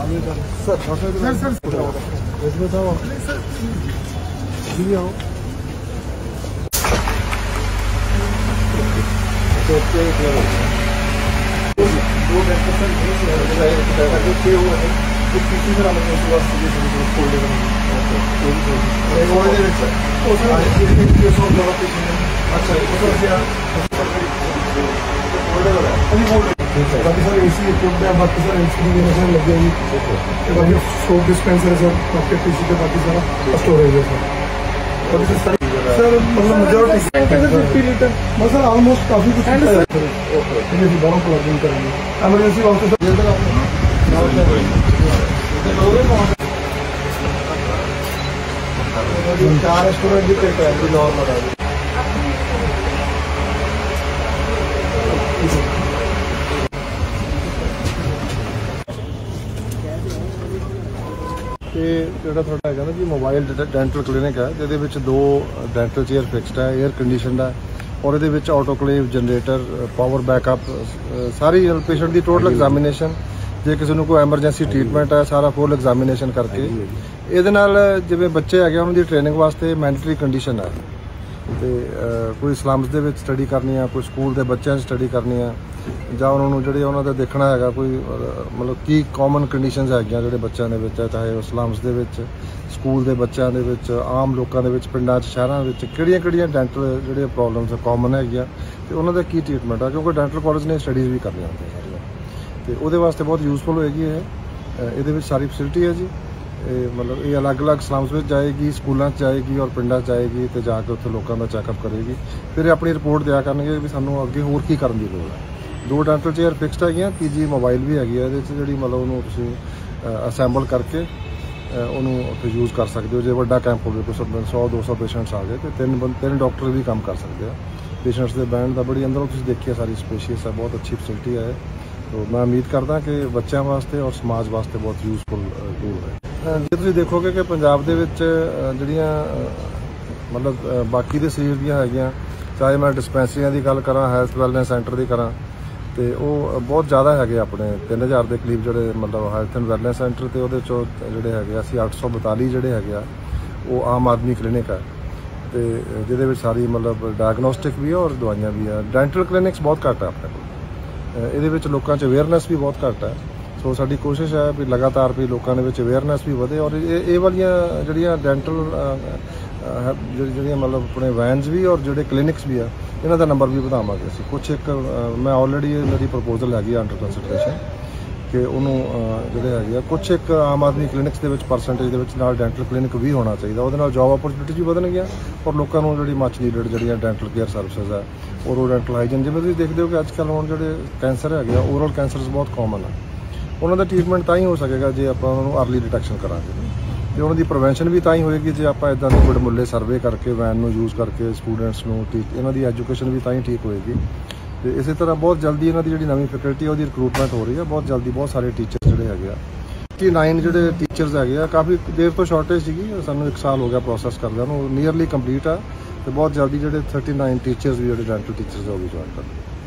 बाकी sir AC equipment है, बाकी सर एलसीडी मशीन लगी है, बाकी सोप डिस्पेंसर है सर, आपके पीसी के बाकी सारा स्टोरेज है सर। बाकी सर मतलब मेजॉरिटी 50 लीटर बस सर ऑलमोस्ट काफी कुछ है सर। ओके दोनों प्लग इन करेंगे इमरजेंसी वास्ते सर। 4 स्टोरेज भी करते हैं और लगा ਜਿਹੜਾ ਤੁਹਾਡਾ ਹੈਗਾ ਨਾ ਜੀ ਮੋਬਾਈਲ ਡੈਂਟਲ ਕਲੀਨਿਕ ਹੈ, ਜਿਹਦੇ ਵਿੱਚ 2 ਡੈਂਟਲ ਚੇਅਰ ਫਿਕਸਡ ਹੈ, 에ਅਰ ਕੰਡੀਸ਼ਨਡ ਹੈ, ਔਰ ਇਹਦੇ ਵਿੱਚ ਆਟੋਕਲੇਵ ਜਨਰੇਟਰ, ਪਾਵਰ ਬੈਕਅਪ, ਸਾਰੀ ਪੇਸ਼ੈਂਟ ਦੀ ਟੋਟਲ ਐਗਜ਼ਾਮੀਨੇਸ਼ਨ, ਜੇ ਕਿਸੇ ਨੂੰ ਕੋਈ ਐਮਰਜੈਂਸੀ ਟ੍ਰੀਟਮੈਂਟ ਹੈ ਸਾਰਾ ਫੁੱਲ ਐਗਜ਼ਾਮੀਨੇਸ਼ਨ ਕਰਕੇ ਇਹਦੇ ਨਾਲ ਜਿਵੇਂ ਬੱਚੇ ਹੈਗੇ ਉਹਨਾਂ ਦੀ ਟ੍ਰੇਨਿੰਗ ਵਾਸਤੇ ਮੈਂਡੇਟਰੀ ਕੰਡੀਸ਼ਨ ਹੈ ਤੇ ਕੋਈ ਸਲਮਸ ਦੇ ਵਿੱਚ ਸਟੱਡੀ ਕਰਨੀ ਆ, ਕੋਈ ਸਕੂਲ ਦੇ ਬੱਚਿਆਂ 'ਚ ਸਟੱਡੀ ਕਰਨੀ ਆ, ਜਾਂ ਉਹਨਾਂ ਨੂੰ ਜਿਹੜੇ ਉਹਨਾਂ ਦਾ ਦੇਖਣਾ ਹੈਗਾ ਕੋਈ ਮਤਲਬ ਕੀ ਕਾਮਨ ਕੰਡੀਸ਼ਨਸ ਹੈਗੀਆਂ ਜਿਹੜੇ ਬੱਚਿਆਂ ਦੇ ਵਿੱਚ, ਚਾਹੇ ਉਹ ਸਲਮਸ ਦੇ ਵਿੱਚ, ਸਕੂਲ ਦੇ ਬੱਚਿਆਂ ਦੇ ਵਿੱਚ, ਆਮ ਲੋਕਾਂ ਦੇ ਵਿੱਚ, ਪਿੰਡਾਂ 'ਚ, ਸ਼ਹਿਰਾਂ ਵਿੱਚ ਕਿਹੜੀਆਂ ਡੈਂਟਲ ਜਿਹੜੇ ਪ੍ਰੋਬਲਮਸ ਕਾਮਨ ਹੈਗੀਆਂ ਤੇ ਉਹਨਾਂ ਦਾ ਕੀ ਟ੍ਰੀਟਮੈਂਟ ਆ, ਕਿਉਂਕਿ ਡੈਂਟਲ ਕਾਲਜ ਨੇ ਸਟੱਡੀਜ਼ ਵੀ ਕਰਨੀਆਂ ਹੁੰਦੀਆਂ ਸਾਰੀਆਂ ਤੇ ਉਹਦੇ ਵਾਸਤੇ ਬਹੁਤ ਯੂਜ਼ਫੁਲ ਹੋਏਗੀ ਇਹਦੇ ਵਿੱਚ ਸਾਰੀ ਫੈਸਿਲਿਟੀ ਹੈ ਜੀ। मतलब ये अलग-अलग स्लम्स में जाएगी, स्कूलों जाएगी और पिंडा जाएगी तो जाके उत्थे लोगों का चैकअप करेगी, फिर अपनी रिपोर्ट दिया करनगे भी सानू अगे होर की करन दी लोड़ है। 2 डेंटल चेयर फिक्सड है, तीजी मोबाइल भी हैगी है, जी मतलब उन्होंने तुसीं असैंबल करके उन्होंने उत्थे यूज़ कर सकते हो। जो वड्डा कैंप हो कुछ 100-200 पेशेंट्स आ गए तो 3 डॉक्टर भी काम कर सकते हैं। पेशेंट्स के बैंड का बड़ी अंदरों तुसीं देखिए सारी स्पेशियस है, बहुत अच्छी फैसिलिटी है। तो मैं उम्मीद करदा कि बच्चों वास्ते और समाज वास्ते बहुत यूजफुल टूल है। जे तुसीं देखोगे कि पंजाब दे विच जिहड़ियां मतलब बाकी दे शरीर दियां हैगियां, चाहे मैं डिस्पेंसरियां की गल करा, हैल्थ वैलनेस सेंटर की करा, तो वो बहुत ज़्यादा है अपने 3000 के करीब जोड़े मतलब हैल्थ एंड वैलनेस सेंटर, तो वो जोड़े है असी 842 जोड़े है वो आम आदमी क्लिनिक है, तो जिहदे विच सारी मतलब डायगनोस्टिक भी है और दवाइयां भी है। डेंटल क्लिनिक्स बहुत घट है अपने को, ये लोगों च अवेयरनेस भी बहुत घट है। सो साडी कोशिश है भी लगातार भी लोगों के अवेयरनेस भी वधे, और ये वालियां जिहड़ियां डेंटल जिहड़ियां मतलब अपने वैनस भी और जोड़े क्लिनिक्स भी है, इन्हां दा नंबर भी वधावांगे असीं कुछ। एक मैं ऑलरेडी मेरी प्रपोजल हैगी अंडर कंसिडरेशन कि उन्होंने जोड़े है कुछ एक आम आदमी क्लिनिक्स के परसेंटेज के डेंटल क्लिनिक भी होना चाहिए, वो जॉब अपॉर्चुनिटीज भी बढ़नगियां और लोगों को जी मच नीडेड जी डेंटल केयर सर्विसेज है और वो डेंटल हाइजीन जिवें तुसीं देखते हो कि अजकल हुण जो कैंसर है ओरल कैंसर बहुत कॉमन है, उन्होंने ट्रीटमेंट तां ही हो सकेगा जे आप अर्ली डिटेक्शन करांगे, तो उन्होंने प्रिवेंशन भी तां ही होएगी जे आप इदां दे वडमुल्ले सर्वे करके वैन नूं यूज़ करके स्टूडेंट्स नूं इन्हां दी एजुकेशन भी तां ही ठीक होएगी। तो इस तरह बहुत जल्दी इन्हों की जी नवी फैकल्टी है रिक्रूटमेंट हो रही है, बहुत जल्दी बहुत सारे टीचर्स जोड़े है 59 जो टीचर्स है, काफ़ी देर तो शॉर्टेज सी, सानू 1 साल हो गया प्रोसैस करदे, नीयरली कंप्लीट है, तो बहुत जल्दी जो 39 टीचर्स भी जो डेंटल टीचर्स है वो भी ज्वाइन कर